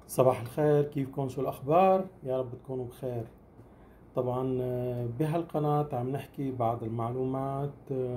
صباح الخير، كيفكم؟ شو الأخبار؟ يا رب تكونوا بخير. طبعا بهالقناة عم نحكي بعض المعلومات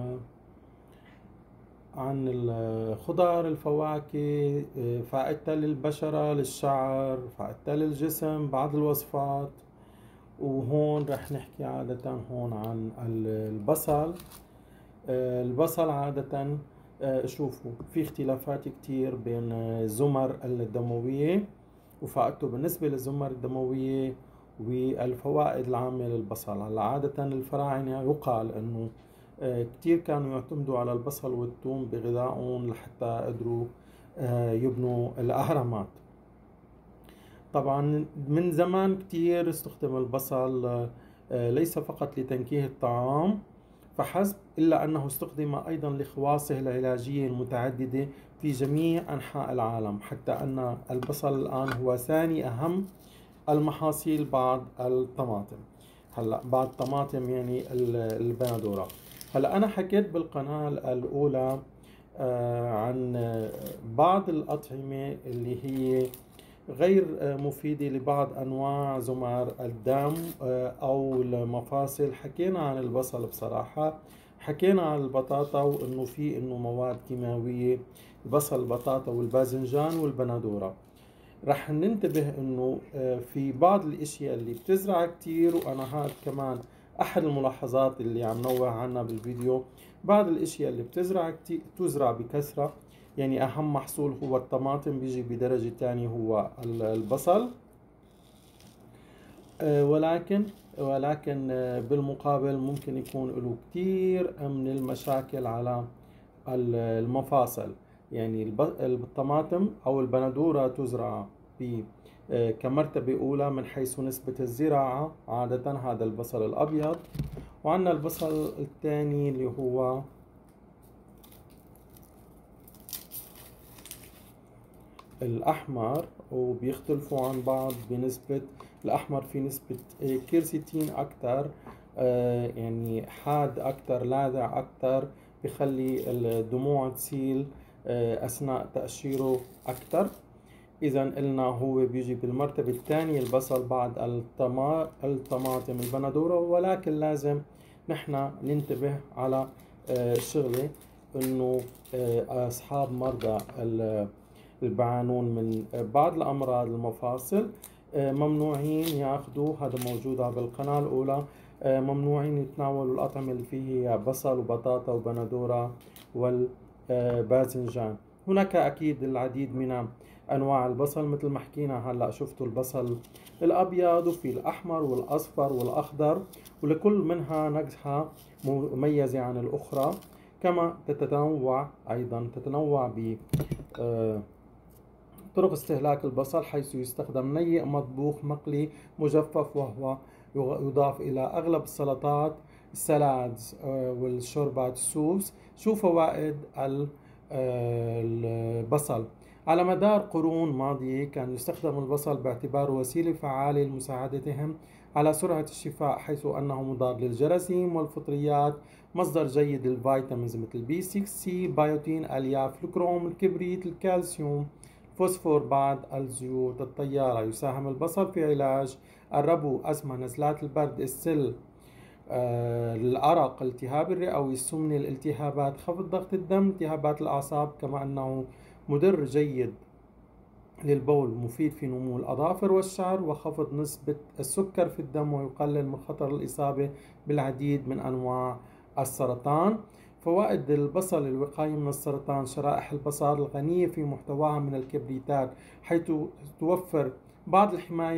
عن الخضار، الفواكه، فائدتها للبشرة، للشعر، فائدتها للجسم، بعض الوصفات. وهون رح نحكي عادة هون عن البصل. البصل عادة شوفوا في اختلافات كتير بين الزمر الدموية وفائدته بالنسبة للزمر الدموية والفوائد العامة للبصل. هلا عادة الفراعنة يقال انه كتير كانوا يعتمدوا على البصل والثوم بغذائهم لحتى قدروا يبنوا الأهرامات. طبعا من زمان كتير استخدم البصل ليس فقط لتنكيه الطعام فحسب، إلا أنه استخدم أيضا لخواصه العلاجية المتعددة في جميع أنحاء العالم، حتى أن البصل الآن هو ثاني أهم المحاصيل بعد الطماطم. هلا بعد الطماطم يعني البندورة. هلا أنا حكيت بالقناة الأولى عن بعض الأطعمة اللي هي غير مفيدة لبعض أنواع زمار الدم أو المفاصل. حكينا عن البصل بصراحة، حكينا عن البطاطا وإنه في إنه مواد كيماوية، البصل، البطاطا والباذنجان والبندورة. رح ننتبه إنه في بعض الأشياء اللي بتزرع كتير، وأنا هاد كمان أحد الملاحظات اللي عم نوه عنها بالفيديو. بعض الأشياء اللي بتزرع كتير تزرع بكثرة، يعني أهم محصول هو الطماطم، بيجي بدرجة تانية هو البصل. ولكن بالمقابل ممكن يكون له كتير من المشاكل على المفاصل. يعني الطماطم أو البندورة تزرع كمرتبة أولى من حيث نسبة الزراعة، عادة هذا البصل الأبيض. وعندنا البصل الثاني اللي هو الأحمر، وبيختلفوا عن بعض بنسبة الأحمر في نسبة كيرسيتين أكتر، يعني حاد أكتر، لاذع أكتر، بخلي الدموع تسيل أثناء تقشيره أكتر. إذا قلنا هو بيجي بالمرتبة الثانية البصل بعد الطماطم البندورة. ولكن لازم نحن ننتبه على شغلة، إنه أصحاب مرضى البعانون من بعض الأمراض المفاصل ممنوعين ياخذوا، هذا موجود بالقناة الأولى، ممنوعين يتناولوا الأطعمة اللي فيها بصل وبطاطا وبندورة والباذنجان. هناك أكيد العديد من أنواع البصل مثل ما حكينا هلأ، شفتوا البصل الأبيض وفي الأحمر والأصفر والأخضر، ولكل منها نكهة مميزة عن الأخرى. كما تتنوع ب طرق استهلاك البصل، حيث يستخدم نيء، مطبوخ، مقلي، مجفف، وهو يضاف إلى أغلب السلطات، السلادز والشوربات، السوس. شو فوائد البصل؟ على مدار قرون ماضية كان يستخدم البصل باعتباره وسيلة فعالة لمساعدتهم على سرعة الشفاء، حيث أنه مضاد للجراثيم والفطريات، مصدر جيد للفيتامينز مثل بي 6 سي، بايوتين، ألياف، الكروم، الكبريت، الكالسيوم، فوسفور. بعد الزيوت الطيارة، يساهم البصل في علاج الربو، أزمة، نزلات البرد، السل، الأرق، التهاب الرئوي، السمنة، الالتهابات، خفض ضغط الدم، التهابات الأعصاب. كما أنه مدر جيد للبول، مفيد في نمو الأظافر والشعر وخفض نسبة السكر في الدم، ويقلل من خطر الإصابة بالعديد من أنواع السرطان. فوائد البصل: الوقاية من السرطان. شرائح البصل الغنية في محتواها من الكبريتات، حيث توفر بعض الحماية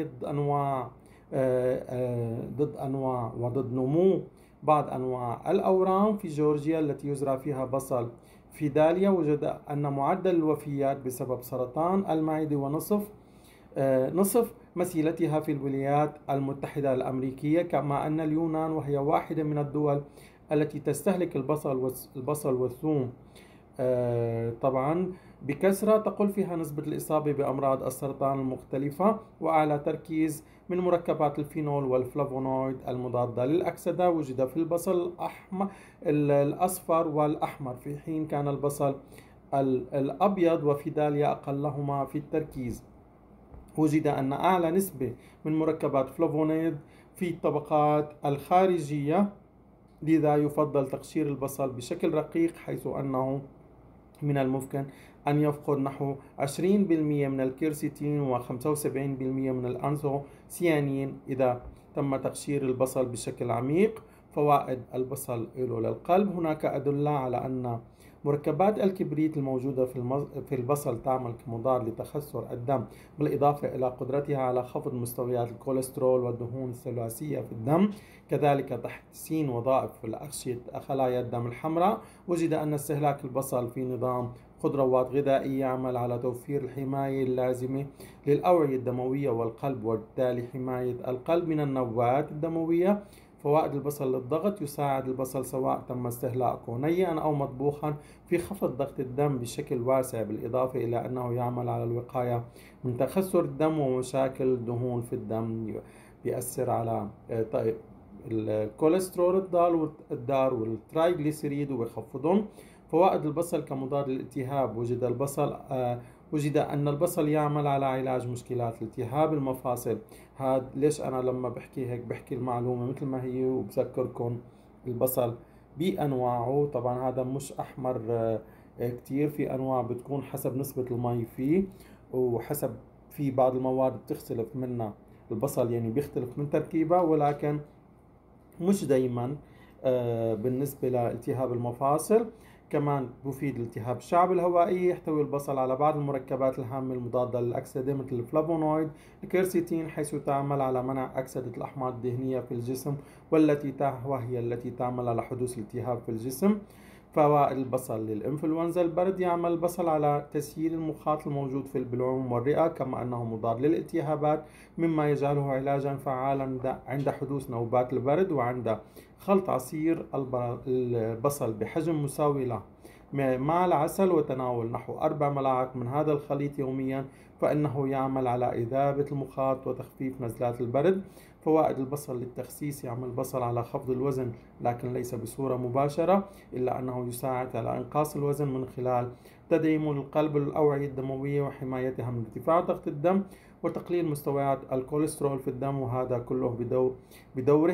ضد أنواع وضد نمو بعض أنواع الأورام. في جورجيا التي يزرع فيها بصل في داليا، وجد أن معدل الوفيات بسبب سرطان المعدة نصف مسيلتها في الولايات المتحدة الأمريكية. كما أن اليونان، وهي واحدة من الدول التي تستهلك البصل والثوم طبعا بكثرة، تقل فيها نسبة الإصابة بأمراض السرطان المختلفة، وأعلى تركيز من مركبات الفينول والفلافونويد المضادة للأكسدة وجد في البصل الأصفر والأحمر، في حين كان البصل الأبيض وفي داليا أقلهما في التركيز. وجد أن أعلى نسبة من مركبات فلافونيد في الطبقات الخارجية، لذا يفضل تقشير البصل بشكل رقيق، حيث أنه من الممكن أن يفقد نحو 20% من الكيرسيتين و75% من الأنثوسيانين إذا تم تقشير البصل بشكل عميق. فوائد البصل له للقلب: هناك أدلة على أن مركبات الكبريت الموجودة في البصل تعمل كمضاد لتخثر الدم، بالإضافة إلى قدرتها على خفض مستويات الكوليسترول والدهون الثلاثية في الدم، كذلك تحسين وظائف الأغشية خلايا الدم الحمراء. وجد أن استهلاك البصل في نظام خضروات غذائية يعمل على توفير الحماية اللازمة للأوعية الدموية والقلب، وبالتالي حماية القلب من النوبات الدموية. فوائد البصل للضغط: يساعد البصل سواء تم استهلاكه نيئا أو مطبوخا في خفض ضغط الدم بشكل واسع، بالإضافة إلى أنه يعمل على الوقاية من تخثر الدم ومشاكل الدهون في الدم، بيأثر على الكوليسترول الضار والترايغليسيريد وبيخفضهم. فوائد البصل كمضاد للالتهاب: وجد أن البصل يعمل على علاج مشكلات التهاب المفاصل. هذا ليش أنا لما بحكي هيك بحكي المعلومة مثل ما هي، وبذكركم البصل بأنواعه. طبعا هذا مش أحمر كتير، في أنواع بتكون حسب نسبة المي فيه، وحسب في بعض المواد بتختلف منها البصل، يعني بيختلف من تركيبه، ولكن مش دايما بالنسبة لالتهاب المفاصل. كمان بفيد التهاب الشعب الهوائية. يحتوي البصل على بعض المركبات الهامة المضادة للأكسدة مثل الفلافونويد الكيرسيتين، حيث تعمل على منع أكسدة الأحماض الدهنية في الجسم، وهي التي تعمل على حدوث التهاب في الجسم. فوائد البصل للإنفلونزا البرد: يعمل البصل على تسييل المخاط الموجود في البلعوم والرئة، كما أنه مضاد للالتهابات، مما يجعله علاجا فعالا عند حدوث نوبات البرد. وعند خلط عصير البصل بحجم مساوي له مع العسل وتناول نحو 4 ملاعق من هذا الخليط يوميا، فإنه يعمل على إذابة المخاط وتخفيف نزلات البرد. فوائد البصل للتخسيس: يعمل البصل على خفض الوزن، لكن ليس بصورة مباشرة، إلا أنه يساعد على إنقاص الوزن من خلال تدعيمه للقلب والأوعية الدموية وحمايتها من ارتفاع ضغط الدم وتقليل مستويات الكوليسترول في الدم. وهذا كله بدوره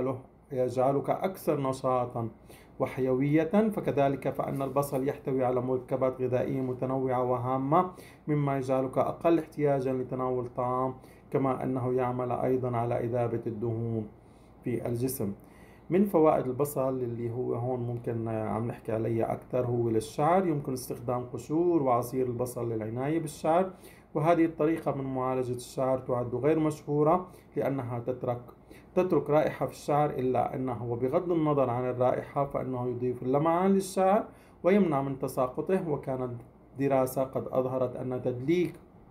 يجعلك أكثر نشاطا وحيوية. فكذلك فإن البصل يحتوي على مركبات غذائية متنوعة وهامة، مما يجعلك أقل احتياجا لتناول الطعام، كما أنه يعمل أيضا على إذابة الدهون في الجسم. من فوائد البصل اللي هو هون ممكن عم نحكي عليه أكثر هو للشعر. يمكن استخدام قشور وعصير البصل للعناية بالشعر، وهذه الطريقة من معالجة الشعر تعد غير مشهورة لأنها تترك رائحة في الشعر، إلا أنه وبغض النظر عن الرائحة فإنه يضيف اللمعان للشعر ويمنع من تساقطه. وكانت دراسة قد أظهرت أن تدليك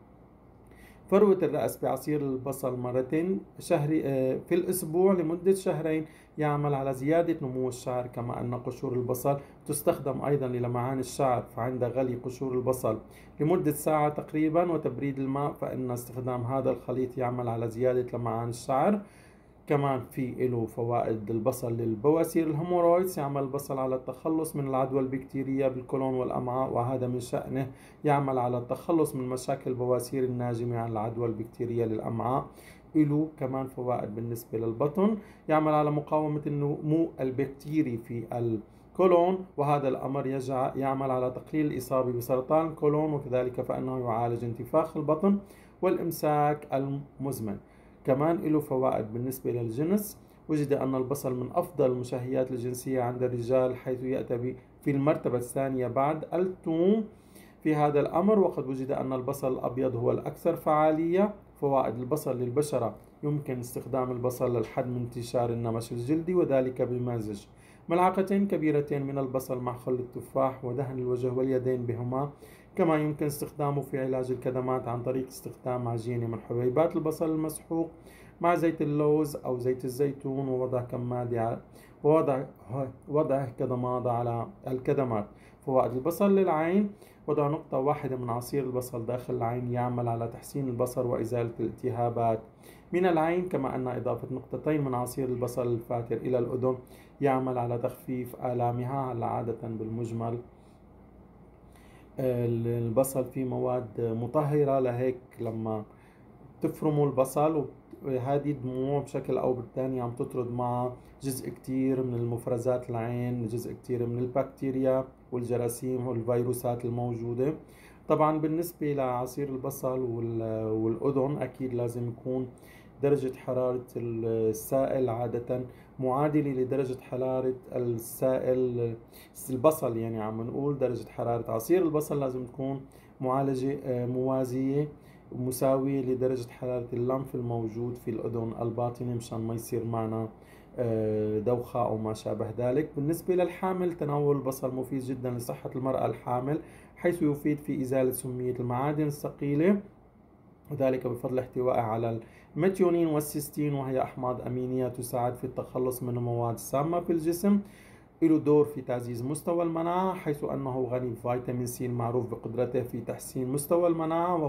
فروة الرأس بعصير البصل مرتين في الأسبوع لمدة شهرين يعمل على زيادة نمو الشعر. كما أن قشور البصل تستخدم أيضا للمعان الشعر، فعند غلي قشور البصل لمدة ساعة تقريبا وتبريد الماء، فإن استخدام هذا الخليط يعمل على زيادة لمعان الشعر. كمان في له فوائد البصل للبواسير الهيمورويدز: يعمل البصل على التخلص من العدوى البكتيرية بالقولون والأمعاء، وهذا من شأنه يعمل على التخلص من مشاكل البواسير الناجمة عن العدوى البكتيرية للأمعاء. له كمان فوائد بالنسبة للبطن: يعمل على مقاومة النمو البكتيري في الكولون، وهذا الأمر يعمل على تقليل الإصابة بسرطان الكولون، وكذلك فإنه يعالج انتفاخ البطن والإمساك المزمن. كمان له فوائد بالنسبة للجنس: وجد أن البصل من أفضل المشهيات الجنسية عند الرجال، حيث يأتي في المرتبة الثانية بعد الثوم في هذا الأمر. وقد وجد أن البصل الأبيض هو الأكثر فعالية. فوائد البصل للبشرة: يمكن استخدام البصل للحد من انتشار النمش الجلدي، وذلك بمزج ملعقتين كبيرتين من البصل مع خل التفاح ودهن الوجه واليدين بهما. كما يمكن استخدامه في علاج الكدمات عن طريق استخدام عجينة من حبيبات البصل المسحوق مع زيت اللوز أو زيت الزيتون، ووضع كدماضة على الكدمات. فوائد البصل للعين: وضع نقطة واحدة من عصير البصل داخل العين يعمل على تحسين البصر وإزالة الالتهابات من العين. كما أن إضافة نقطتين من عصير البصل الفاتر إلى الأذن يعمل على تخفيف آلامها. عادة بالمجمل البصل فيه مواد مطهرة، لهيك لما تفرموا البصل، وهذه الدموع بشكل أو بالثاني عم تطرد مع جزء كتير من المفرزات العين، جزء كتير من البكتيريا والجراثيم والفيروسات الموجودة. طبعا بالنسبة لعصير البصل والأذن أكيد لازم يكون درجة حرارة السائل عادة معادلة لدرجة حرارة السائل البصل. يعني عم نقول درجة حرارة عصير البصل لازم تكون معالجة موازية ومساوية لدرجة حرارة اللمف الموجود في الأذن الباطنة، مشان ما يصير معنا دوخة أو ما شابه ذلك. بالنسبة للحامل، تناول البصل مفيد جدا لصحة المرأة الحامل، حيث يفيد في إزالة سمية المعادن الثقيلة، وذلك بفضل احتوائه على الميثيونين والسيستين، وهي أحماض أمينية تساعد في التخلص من المواد السامة في الجسم. له دور في تعزيز مستوى المناعة، حيث أنه غني بفيتامين سي المعروف بقدرته في تحسين مستوى المناعة،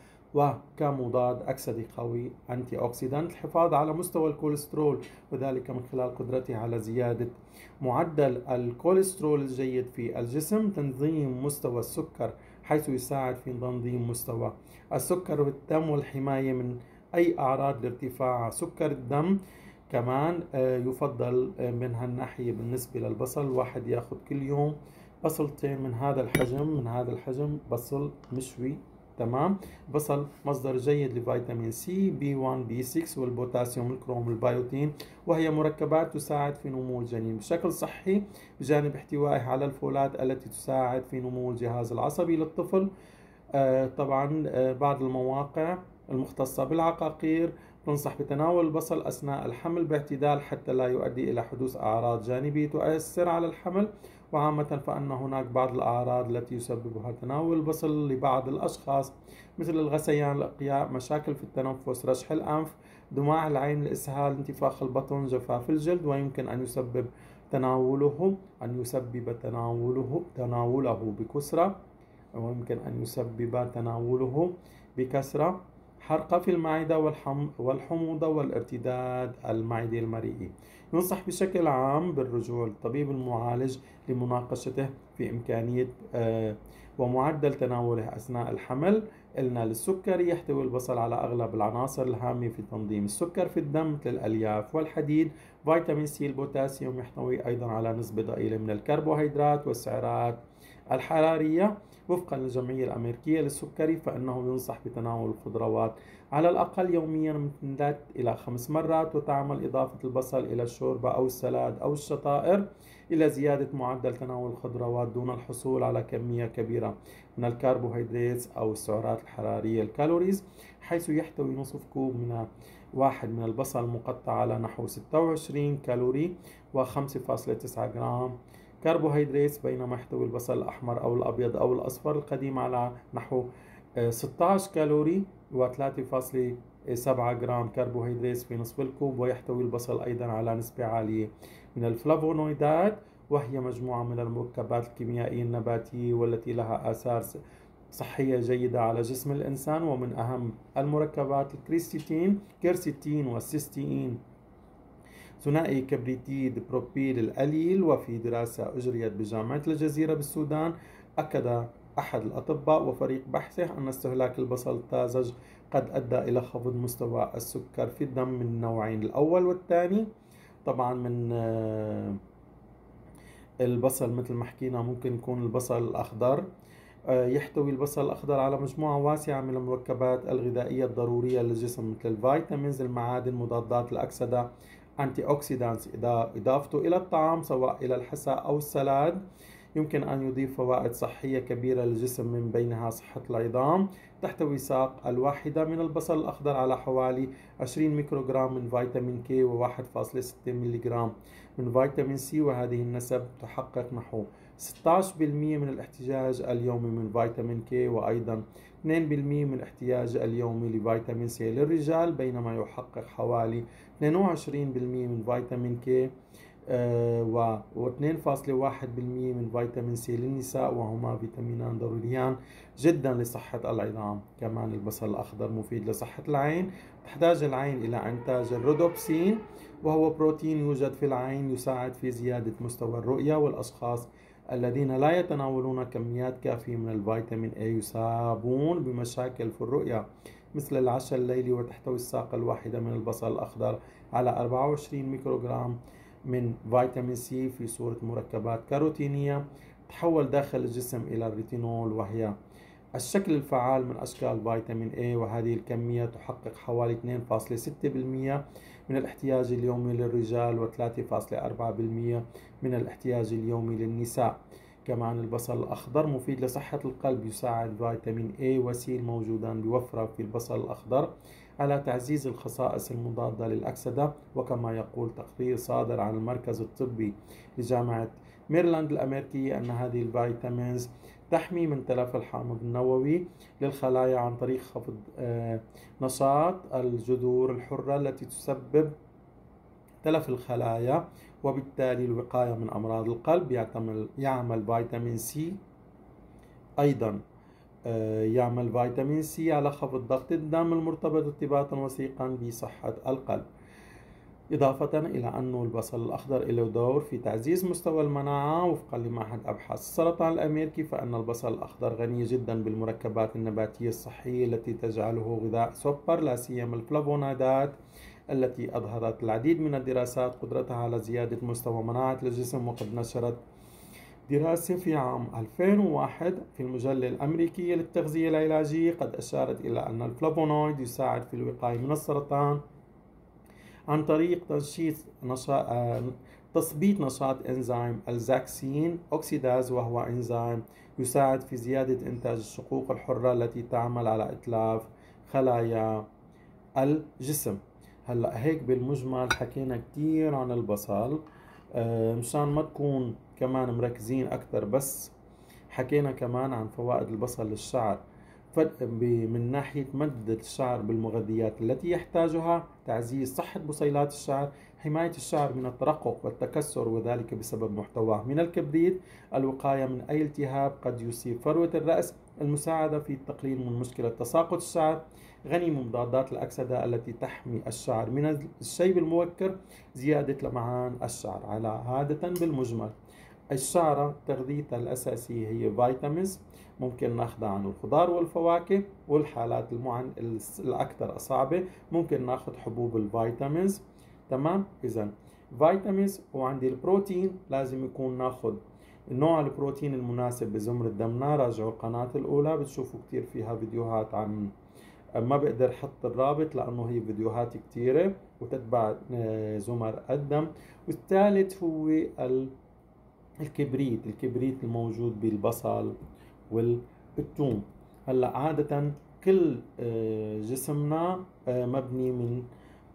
وكمضاد أكسدي قوي أنتي أوكسيدانت، الحفاظ على مستوى الكوليسترول، وذلك من خلال قدرته على زيادة معدل الكوليسترول الجيد في الجسم. تنظيم مستوى السكر، حيث يساعد في تنظيم مستوى السكر بالدم والحماية من أي أعراض لارتفاع سكر الدم. كمان يفضل من هالناحية بالنسبة للبصل الواحد ياخد كل يوم بصلتين من هذا الحجم بصل مشوي. تمام. بصل مصدر جيد لفيتامين سي، بي 1، بي 6، والبوتاسيوم، الكروم، البيوتين، وهي مركبات تساعد في نمو الجنين بشكل صحي، بجانب احتوائه على الفولات التي تساعد في نمو الجهاز العصبي للطفل. طبعا بعض المواقع المختصة بالعقاقير تنصح بتناول البصل أثناء الحمل باعتدال، حتى لا يؤدي إلى حدوث أعراض جانبية تؤثر على الحمل. وعامة فإن هناك بعض الأعراض التي يسببها تناول البصل لبعض الأشخاص، مثل الغثيان، الإقياء، مشاكل في التنفس، رشح الأنف، دموع العين، الإسهال، انتفاخ البطن، جفاف الجلد. ويمكن أن يسبب تناوله بكثرة، ويمكن أن يسبب تناوله بكثرة حرقة في المعدة والحموضة والارتداد المعدي المريء. ينصح بشكل عام بالرجوع للطبيب المعالج لمناقشته في إمكانية ومعدل تناوله أثناء الحمل. قلنا للسكري، يحتوي البصل على أغلب العناصر الهامة في تنظيم السكر في الدم، مثل الألياف والحديد. فيتامين سي، البوتاسيوم، يحتوي أيضا على نسبة ضئيلة من الكربوهيدرات والسعرات الحرارية. وفقا للجمعية الأمريكية للسكري، فإنه ينصح بتناول الخضروات على الأقل يوميا من 3 إلى 5 مرات، وتعمل إضافة البصل إلى الشوربة أو السلاد أو الشطائر إلى زيادة معدل تناول الخضروات دون الحصول على كمية كبيرة من الكربوهيدرات أو السعرات الحرارية الكالوريز، حيث يحتوي نصف كوب واحد من البصل مقطع على نحو 26 كالوري و5.9 جرام كربوهيدرات، بينما يحتوي البصل الأحمر أو الأبيض أو الأصفر القديم على نحو 16 كالوري و3.7 جرام كربوهيدرات في نصف الكوب. ويحتوي البصل أيضا على نسبة عالية من الفلافونويدات، وهي مجموعة من المركبات الكيميائية النباتية والتي لها آثار صحية جيدة على جسم الإنسان. ومن أهم المركبات كيرستين والسيستين، ثنائي كبريتيد بروبيل القليل. وفي دراسة أجريت بجامعة الجزيرة بالسودان، أكد أحد الأطباء وفريق بحثه أن استهلاك البصل الطازج قد أدى إلى خفض مستوى السكر في الدم من النوعين الأول والثاني. طبعا من البصل مثل ما حكينا ممكن يكون البصل الأخضر. يحتوي البصل الأخضر على مجموعة واسعة من المركبات الغذائية الضرورية للجسم، مثل الفيتامينز، المعادن، مضادات الأكسدة، أنتي أوكسيدانتس. إضافته إلى الطعام سواء إلى الحساء أو السلاد يمكن أن يضيف فوائد صحية كبيرة للجسم، من بينها صحة العظام. تحتوي ساق الواحدة من البصل الأخضر على حوالي 20 ميكروغرام من فيتامين كي و1.6 ملغرام من فيتامين سي، وهذه النسب تحقق نحو 16% من الاحتياج اليومي من فيتامين كي، وأيضا 2% من الاحتياج اليومي لفيتامين سي للرجال، بينما يحقق حوالي 22% من فيتامين كي و2.1% من فيتامين سي للنساء، وهما فيتامينان ضروريان جدا لصحة العظام. كمان البصل الأخضر مفيد لصحة العين. تحتاج العين إلى إنتاج الرودوبسين، وهو بروتين يوجد في العين يساعد في زيادة مستوى الرؤية. والأشخاص الذين لا يتناولون كميات كافية من الفيتامين A يصابون بمشاكل في الرؤية، مثل العشاء الليلي، وتحتوي الساقة الواحدة من البصل الأخضر على 24 ميكروغرام من فيتامين سي في صورة مركبات كاروتينية تحول داخل الجسم إلى الريتينول، وهي الشكل الفعال من أشكال فيتامين A، وهذه الكمية تحقق حوالي 2.6% من الاحتياج اليومي للرجال و3.4% من الاحتياج اليومي للنساء. كمان البصل الأخضر مفيد لصحة القلب، يساعد فيتامين A و C الموجودان بوفرة في البصل الأخضر على تعزيز الخصائص المضادة للأكسدة. وكما يقول تقرير صادر عن المركز الطبي لجامعة ميرلاند الأمريكية أن هذه الفيتامينز تحمي من تلف الحامض النووي للخلايا عن طريق خفض نشاط الجذور الحرة التي تسبب تلف الخلايا، وبالتالي الوقاية من أمراض القلب. يعمل فيتامين سي أيضا يعمل فيتامين سي على خفض ضغط الدم المرتبط ارتباطا وثيقا بصحة القلب. إضافة إلى أن البصل الأخضر له دور في تعزيز مستوى المناعة. وفقا لمعهد أبحاث السرطان الأمريكي، فإن البصل الأخضر غني جدا بالمركبات النباتية الصحية التي تجعله غذاء سوبر، لا سيما الفلافونيدات التي أظهرت العديد من الدراسات قدرتها على زيادة مستوى مناعة الجسم. وقد نشرت دراسة في عام 2001 في المجلة الأمريكية للتغذية العلاجية قد أشارت إلى أن الفلافونويد يساعد في الوقاية من السرطان عن طريق تثبيت نشاط إنزيم الزاكسين أوكسيداز، وهو إنزيم يساعد في زيادة إنتاج الشقوق الحرة التي تعمل على إتلاف خلايا الجسم. هلأ هيك بالمجمل حكينا كتير عن البصل، مشان ما تكون كمان مركزين أكتر، بس حكينا كمان عن فوائد البصل للشعر من ناحية مد الشعر بالمغذيات التي يحتاجها، تعزيز صحة بصيلات الشعر، حماية الشعر من الترقق والتكسر وذلك بسبب محتواه من الكبريت، الوقاية من أي التهاب قد يصيب فروة الرأس، المساعدة في التقليل من مشكلة تساقط الشعر، غني بمضادات الأكسدة التي تحمي الشعر من الشيب المبكر، زيادة لمعان الشعر. على عادة بالمجمل الشعرة تغذيتها الأساسية هي فيتامينز، ممكن ناخذها عن الخضار والفواكه، والحالات الأكثر صعبة ممكن ناخذ حبوب الفيتامينز. تمام؟ إذا فيتامينز. وعندي البروتين لازم يكون ناخذ نوع البروتين المناسب بزمر دمنا. راجعوا القناة الأولى بتشوفوا كتير فيها فيديوهات عن، ما بقدر احط الرابط لانه هي فيديوهات كتيرة وتتبع زمر الدم. والثالث هو الكبريت الموجود بالبصل والثوم. هلا عادة كل جسمنا مبني من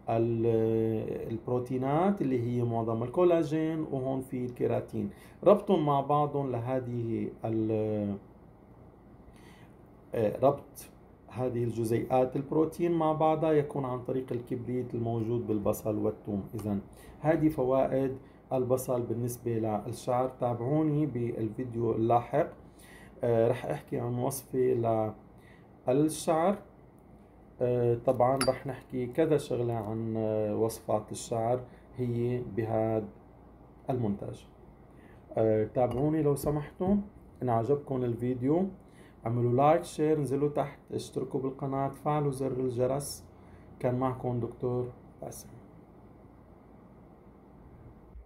البروتينات اللي هي معظم الكولاجين، وهون في الكيراتين. ربطهم مع بعضهم لهذه ربط هذه الجزيئات البروتين مع بعضها يكون عن طريق الكبريت الموجود بالبصل والثوم. إذن هذه فوائد البصل بالنسبة للشعر. تابعوني بالفيديو اللاحق، رح أحكي عن وصفة للشعر. طبعا رح نحكي كذا شغلة عن وصفات الشعر هي بهذا المونتاج. تابعوني لو سمحتم. إن عجبكم الفيديو اعملوا لايك، شير، انزلوا تحت اشتركوا بالقناة، فعلوا زر الجرس. كان معكم دكتور باسم.